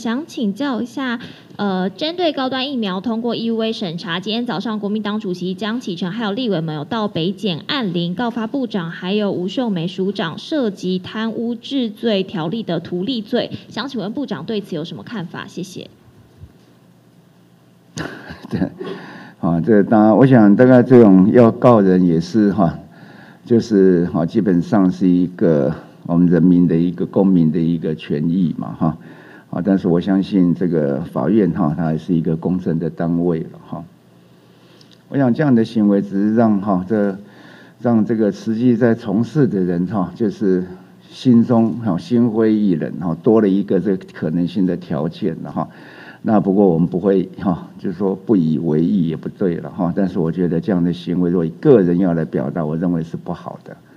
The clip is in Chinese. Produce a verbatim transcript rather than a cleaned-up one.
想请教一下，呃，针对高端疫苗通过 E U A 审查，今天早上国民党主席江启臣还有立委们有到北检按铃告发部长还有吴秀梅署长涉及贪污治罪条例的图利罪，想请问部长对此有什么看法？谢谢。 对，啊，这当然，我想大概这种要告人也是哈，就是哈，基本上是一个我们人民的一个公民的一个权益嘛哈。啊，但是我相信这个法院哈，它还是一个公正的单位了哈。我想这样的行为只是让哈这让这个实际在从事的人哈，就是心中哈心灰意冷哈，多了一个这个可能性的条件了哈。那不过我们不会哈，就是说不以为意也不对了哈。但是我觉得这样的行为，如果个人要来表达，我认为是不好的。